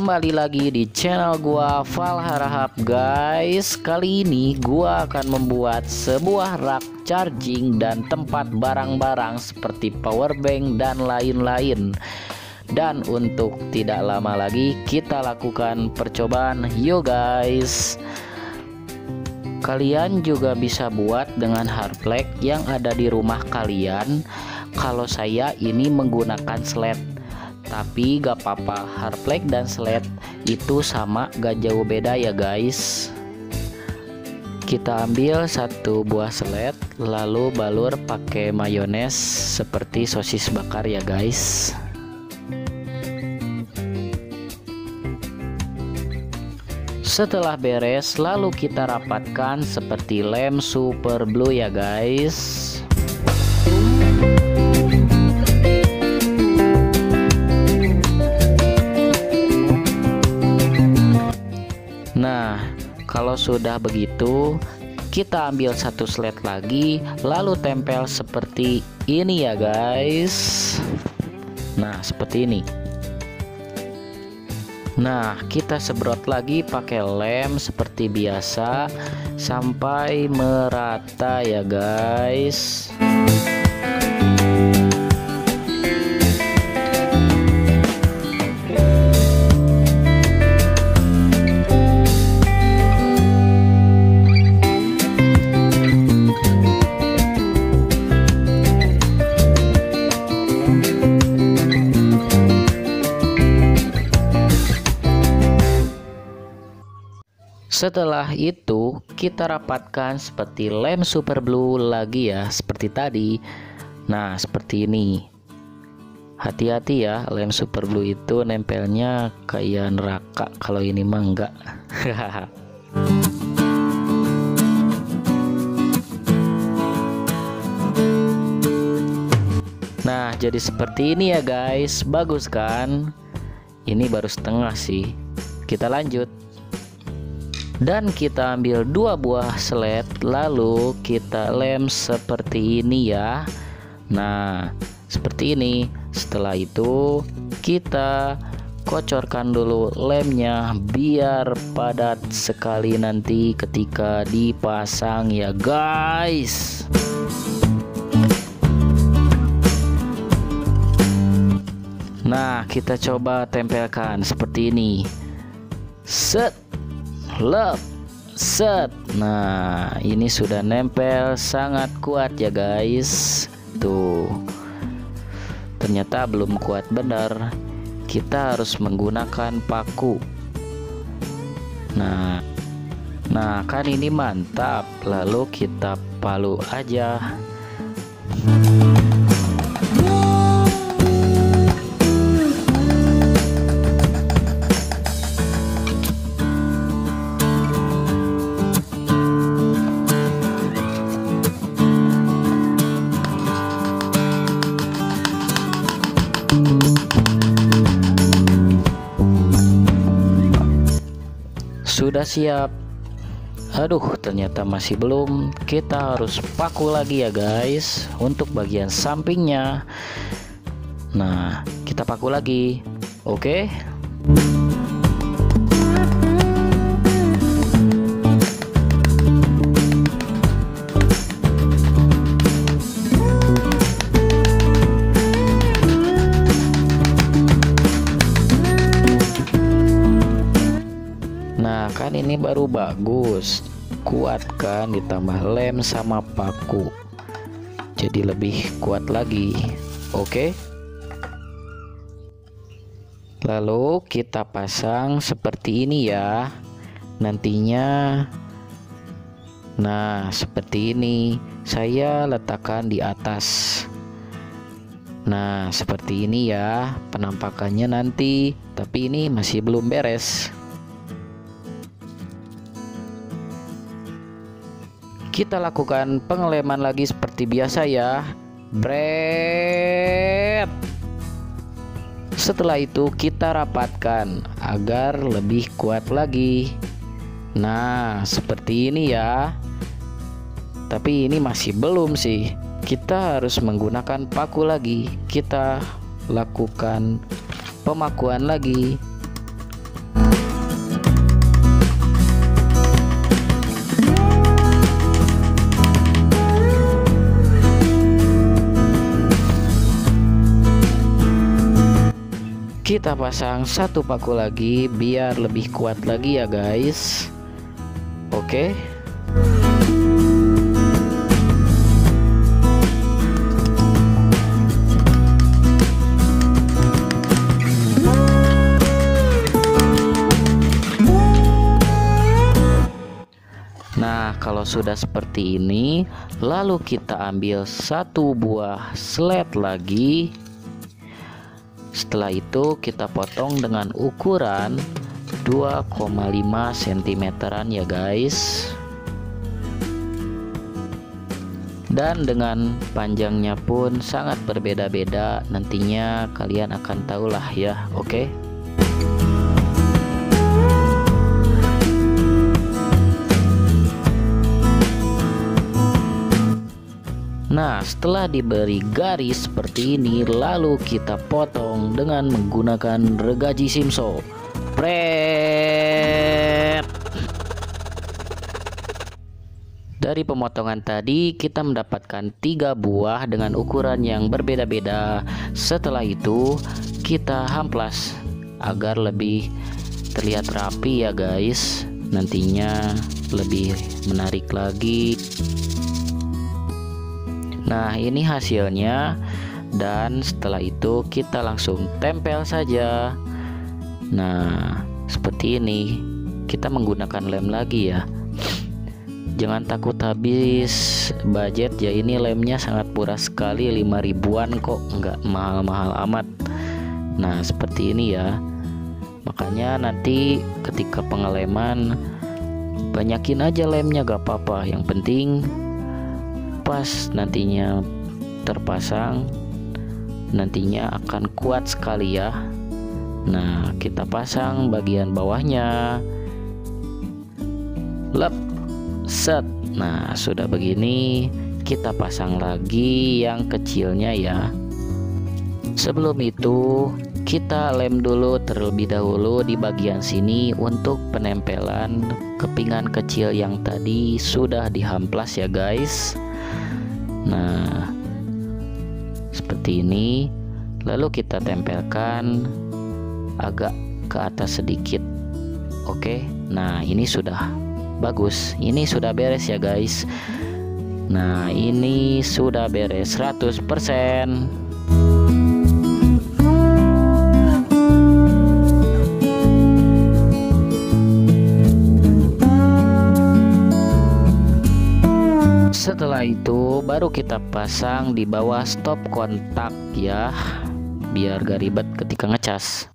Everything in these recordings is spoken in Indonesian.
kembali lagi di channel gua Valharahap guys. Kali ini gua akan membuat sebuah rak charging dan tempat barang-barang seperti powerbank dan lain-lain. Dan untuk tidak lama lagi kita lakukan percobaan, yuk guys. Kalian juga bisa buat dengan hardplate yang ada di rumah kalian. Kalau saya ini menggunakan sled, tapi gak apa-apa, hardplate dan sled itu sama, gak jauh beda ya guys. Kita ambil satu buah sled, lalu balur pakai mayones seperti sosis bakar ya guys. Setelah beres, lalu kita rapatkan seperti lem super glue ya guys. Nah, kalau sudah begitu, kita ambil satu sled lagi, lalu tempel seperti ini ya guys. Nah, seperti ini. Nah, kita sebrot lagi pakai lem seperti biasa sampai merata ya guys. Setelah itu kita rapatkan seperti lem super glue lagi ya, seperti tadi. Nah, seperti ini. Hati-hati ya, lem super glue itu nempelnya kayak neraka, kalau ini mah enggak. Nah, jadi seperti ini ya guys. Bagus kan? Ini baru setengah sih. Kita lanjut. Dan kita ambil dua buah sled, lalu kita lem seperti ini ya. Nah, seperti ini. Setelah itu kita kocorkan dulu lemnya biar padat sekali nanti ketika dipasang ya guys. Nah, kita coba tempelkan seperti ini. Set, lep, set. Nah, ini sudah nempel sangat kuat ya guys. Tuh, ternyata belum kuat benar. Kita harus menggunakan paku. Nah kan ini mantap. Lalu kita palu aja. Sudah siap. Aduh, ternyata masih belum. Kita harus paku lagi ya guys untuk bagian sampingnya. Nah, kita paku lagi. Oke. Nah, kan ini baru bagus. Kuatkan ditambah lem sama paku. Jadi lebih kuat lagi. Oke. Lalu kita pasang seperti ini ya. Nantinya. Nah, seperti ini. Saya letakkan di atas. Nah, seperti ini ya penampakannya nanti. Tapi ini masih belum beres. Kita lakukan pengeleman lagi seperti biasa ya. Bret. Setelah itu kita rapatkan agar lebih kuat lagi. Nah, seperti ini ya. Tapi ini masih belum sih. Kita harus menggunakan paku lagi. Kita lakukan pemakuan lagi. Kita pasang satu paku lagi biar lebih kuat lagi ya guys. Oke. Nah, kalau sudah seperti ini, lalu kita ambil satu buah slet lagi. Setelah itu kita potong dengan ukuran 2,5 cm ya guys. Dan dengan panjangnya pun sangat berbeda-beda, nantinya kalian akan tahulah ya, oke? Nah, setelah diberi garis seperti ini, lalu kita potong dengan menggunakan gergaji simso. Pret. Dari pemotongan tadi kita mendapatkan 3 buah dengan ukuran yang berbeda-beda. Setelah itu kita hamplas agar lebih terlihat rapi ya guys. Nantinya lebih menarik lagi. Nah, ini hasilnya, dan setelah itu kita langsung tempel saja. Nah, seperti ini. Kita menggunakan lem lagi ya. Jangan takut habis budget ya, ini lemnya sangat murah sekali, 5 ribuan kok, nggak mahal-mahal amat. Nah, seperti ini ya. Makanya nanti ketika pengeleman banyakin aja lemnya, gak apa-apa. Yang penting pas nantinya terpasang, nantinya akan kuat sekali ya. Nah, kita pasang bagian bawahnya. Lep, set. Nah, sudah begini, kita pasang lagi yang kecilnya ya. Sebelum itu kita lem dulu terlebih dahulu di bagian sini untuk penempelan kepingan kecil yang tadi sudah dihamplas ya guys. Nah, seperti ini. Lalu kita tempelkan agak ke atas sedikit. Oke. Nah, ini sudah bagus. Ini sudah beres ya guys. Nah, ini sudah beres 100%. Setelah itu baru kita pasang di bawah stop kontak ya, biar gak ribet ketika ngecas.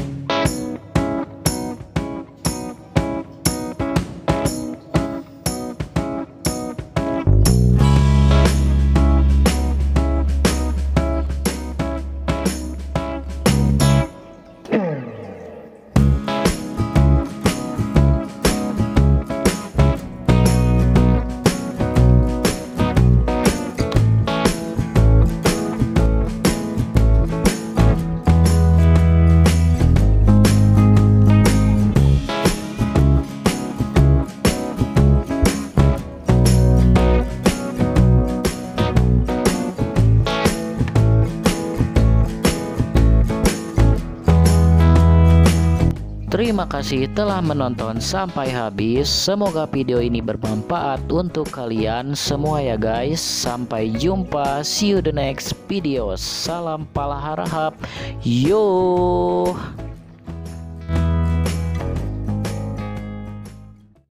Terima kasih telah menonton sampai habis. Semoga video ini bermanfaat untuk kalian semua ya guys. Sampai jumpa, see you the next video. Salam pala harahap. Yo.